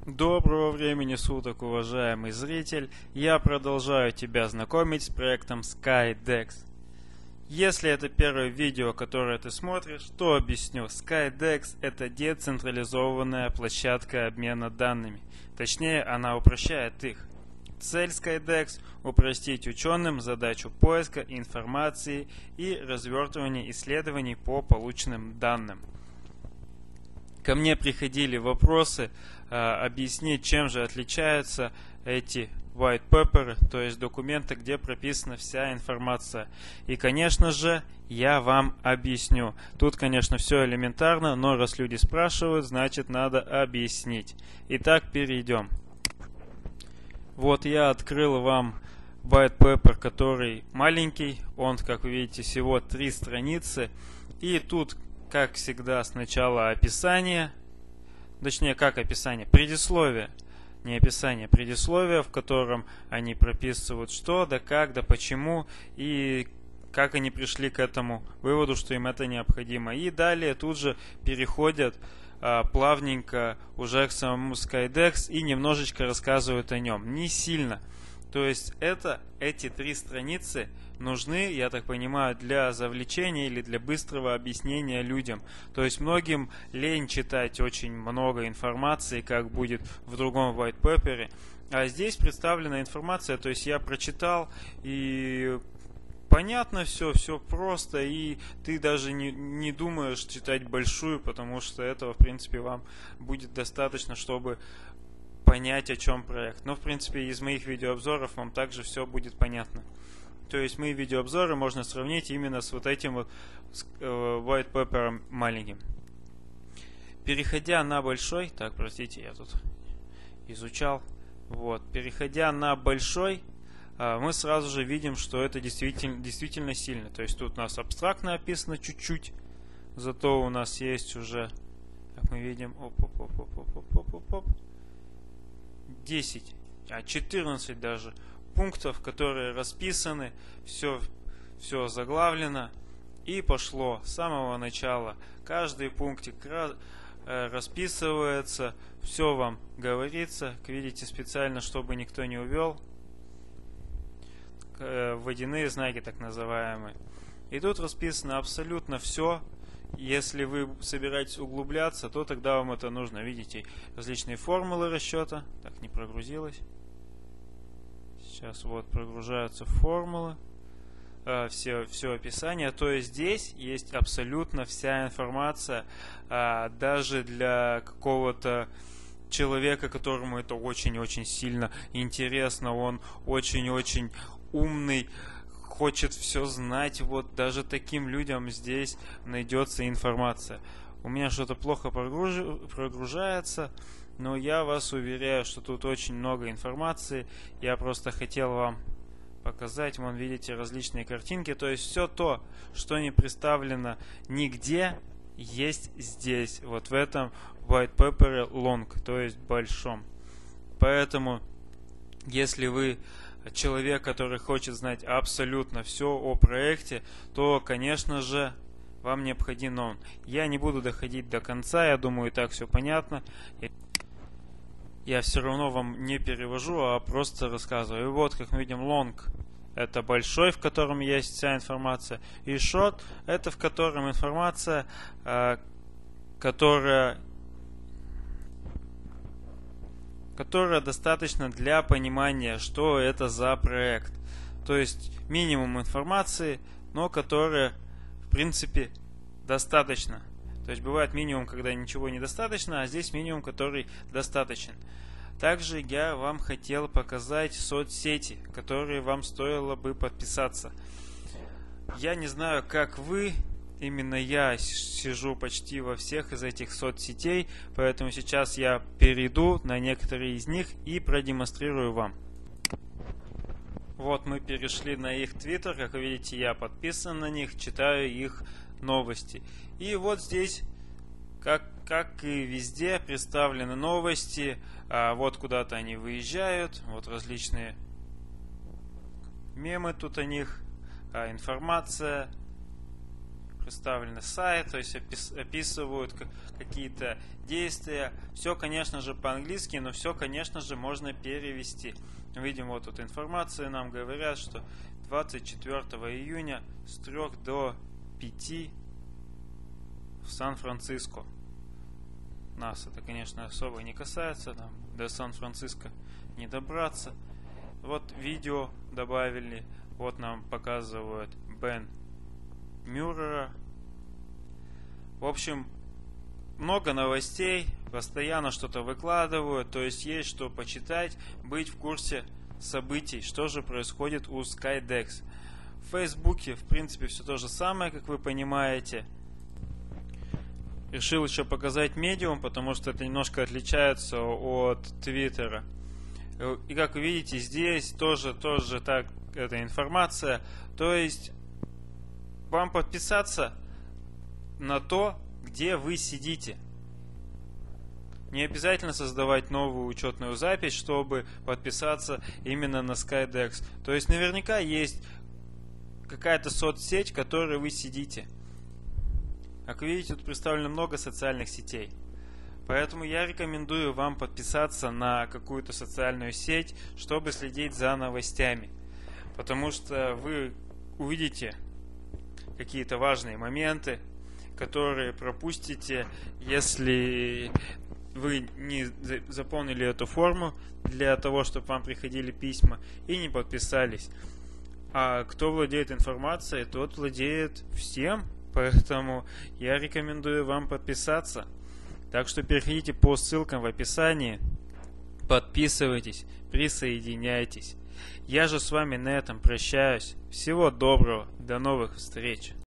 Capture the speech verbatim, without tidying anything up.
Доброго времени суток, уважаемый зритель! Я продолжаю тебя знакомить с проектом SkyDex. Если это первое видео, которое ты смотришь, то объясню. SkyDex — это децентрализованная площадка обмена данными. Точнее, она упрощает их. Цель SkyDex — упростить ученым задачу поиска информации и развертывания исследований по полученным данным. Ко мне приходили вопросы э, объяснить, чем же отличаются эти white paper, то есть документы, где прописана вся информация. И, конечно же, я вам объясню. Тут, конечно, все элементарно, но раз люди спрашивают, значит, надо объяснить. Итак, перейдем. Вот я открыл вам white paper, который маленький. Он, как вы видите, всего три страницы. И тут, как всегда, сначала описание, точнее, как описание, предисловие, не описание, предисловие, в котором они прописывают что, да как, да почему, и как они пришли к этому выводу, что им это необходимо. И далее тут же переходят а, плавненько уже к самому SkyDex и немножечко рассказывают о нем. Не сильно. То есть это, эти три страницы нужны, я так понимаю, для завлечения или для быстрого объяснения людям. То есть многим лень читать очень много информации, как будет в другом white paper. А здесь представлена информация, то есть я прочитал, и понятно все, все просто, и ты даже не, не думаешь читать большую, потому что этого, в принципе, вам будет достаточно, чтобы понять, о чем проект. Но, в принципе, из моих видеообзоров вам также все будет понятно. То есть мои видеообзоры можно сравнить именно с вот этим вот white paper маленьким. Переходя на большой, так, простите, я тут изучал. Вот, переходя на большой, мы сразу же видим, что это действительно, действительно сильно. То есть тут у нас абстрактно описано чуть-чуть, зато у нас есть уже, как мы видим, оп-оп-оп-оп-оп-оп-оп, десять, а четырнадцать даже пунктов, которые расписаны, все, все заглавлено, и пошло с самого начала. Каждый пунктик расписывается, все вам говорится, видите, специально, чтобы никто не увел. Водяные знаки, так называемые. И тут расписано абсолютно все. Если вы собираетесь углубляться, то тогда вам это нужно. Видите, различные формулы расчета. Так, не прогрузилось. Сейчас вот прогружаются формулы. Э, все, все описание. То есть здесь есть абсолютно вся информация. Э, даже для какого-то человека, которому это очень-очень сильно интересно. Он очень-очень умный, хочет все знать, вот даже таким людям здесь найдется информация. У меня что-то плохо прогруж... прогружается, но я вас уверяю, что тут очень много информации. Я просто хотел вам показать. Вон, видите, различные картинки. То есть все то, что не представлено нигде, есть здесь, вот в этом white paper long, то есть большом. Поэтому, если вы человек, который хочет знать абсолютно все о проекте, то, конечно же, вам необходим он. Я не буду доходить до конца, я думаю, и так все понятно. Я все равно вам не перевожу, а просто рассказываю. И вот, как мы видим, long — это большой, в котором есть вся информация. И short — это в котором информация, которая которая достаточно для понимания, что это за проект. То есть минимум информации, но которая, в принципе, достаточно. То есть бывает минимум, когда ничего недостаточно, а здесь минимум, который достаточен. Также я вам хотел показать соцсети, которые вам стоило бы подписаться. Я не знаю, как вы. Именно я сижу почти во всех из этих соцсетей, поэтому сейчас я перейду на некоторые из них и продемонстрирую вам. Вот мы перешли на их твиттер, как вы видите, я подписан на них, читаю их новости. И вот здесь, как, как и везде, представлены новости, а вот куда-то они выезжают, вот различные мемы тут о них, а информация. представлены сайт, то есть опис, описывают какие-то действия. Все, конечно же, по-английски, но все, конечно же, можно перевести. Видим, вот тут информация, нам говорят, что двадцать четвёртого июня с трёх до пяти в Сан-Франциско. Нас это, конечно, особо не касается, нам до Сан-Франциско не добраться. Вот видео добавили, вот нам показывают Бен Мюррера. В общем, много новостей, постоянно что-то выкладывают, то есть есть что почитать, быть в курсе событий, что же происходит у Skydex. В Фейсбуке, в принципе, все то же самое, как вы понимаете. Решил еще показать Medium, потому что это немножко отличается от Твиттера. И как вы видите, здесь тоже, тоже так, эта информация. То есть вам подписаться на то, где вы сидите. Не обязательно создавать новую учетную запись, чтобы подписаться именно на Skydex. То есть наверняка есть какая-то соцсеть, в которой вы сидите. Как вы видите, тут представлено много социальных сетей. Поэтому я рекомендую вам подписаться на какую-то социальную сеть, чтобы следить за новостями. Потому что вы увидите какие-то важные моменты, которые пропустите, если вы не заполнили эту форму для того, чтобы вам приходили письма и не подписались. А кто владеет информацией, тот владеет всем, поэтому я рекомендую вам подписаться. Так что переходите по ссылкам в описании, подписывайтесь, присоединяйтесь. Я же с вами на этом прощаюсь. Всего доброго, до новых встреч.